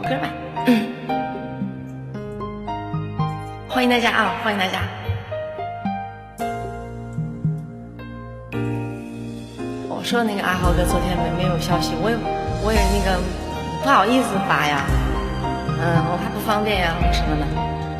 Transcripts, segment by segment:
歌吧。欢迎大家啊，欢迎大家。我说那个阿豪哥昨天没有消息，我也那个不好意思发呀，我怕不方便呀什么的。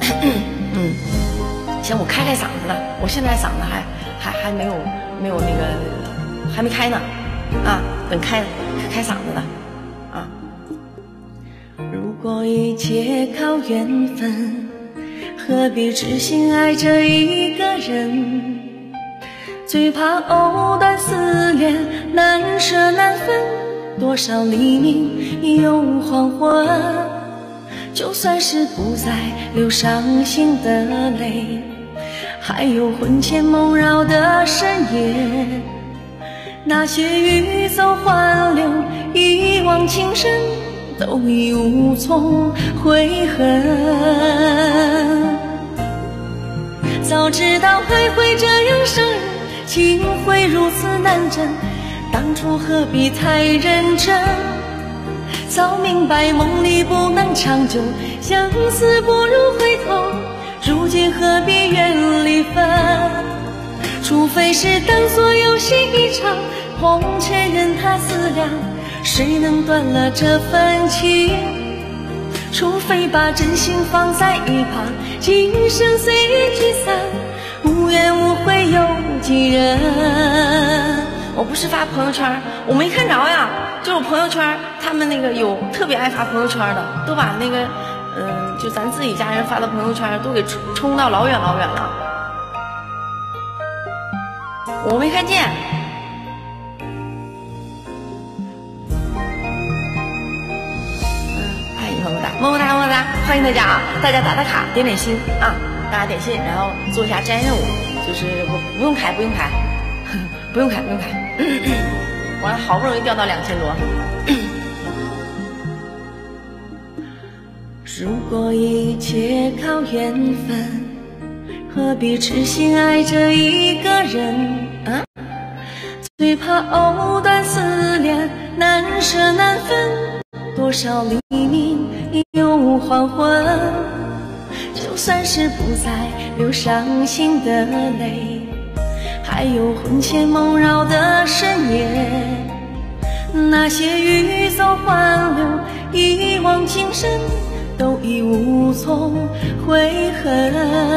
行，我开嗓子了，我现在嗓子还没有那个还没开呢，啊，等开嗓子了啊。如果一切靠缘分，何必痴心爱着一个人？最怕藕断丝连，难舍难分，多少黎明又黄昏。就算是不再流伤心的泪，还有魂牵梦绕的深夜，那些欲走还留，一往情深，都已无从悔恨。早知道爱会这样伤人，情会如此难枕，当初何必太认真？早明白梦里不能长久，相思不如回头，如今何必怨离分？除非是当作游戏一场，红尘任它思量，谁能断了这份情？除非把真心放在一旁，今生随缘聚散，无怨无悔有几人？我不是发朋友圈，我没看着呀，就是我朋友圈他们那个有特别爱发朋友圈的，都把那个就咱自己家人发的朋友圈都给冲到老远老远了，我没看见。爱你么么哒么么哒么么哒，欢迎大家啊！大家打打卡，点点心啊！大家点心，然后做一下摘任务，就是我不用开，不用开，不用开，不用开。我好不容易掉到2000多。如果一切靠缘分，何必痴心爱着一个人？最怕藕断丝连，难舍难分，多少黎明又黄昏。就算是不再流伤心的泪，还有魂牵梦绕的深夜，那些欲走还留，一往情深，都已无从悔恨。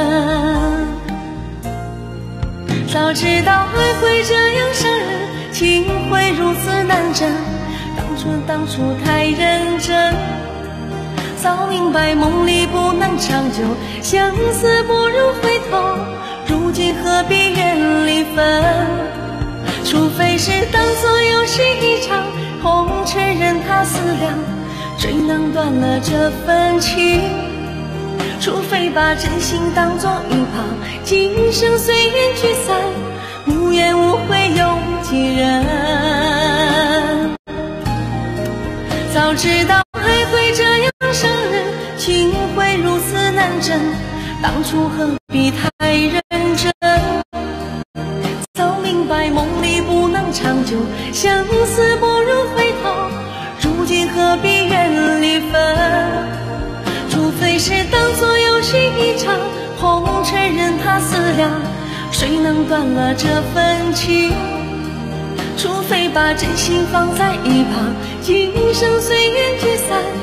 早知道爱会这样伤人，情会如此难枕，当初太认真。早明白梦里不能长久，相思不如回头，如今何必怨离分？除非是当作游戏一场，红尘任它思量，谁能断了这份情？除非把真心当作一旁，今生随缘聚散，无怨无悔有几人？早知道爱会这样伤人，情会如此难枕，当初何必太认真？早明白梦里不能长久，相思不如回头，如今何必怨离分？除非是当作游戏一场，红尘任它思量，谁能断了这份情？除非把真心放在一旁，今生随缘聚散，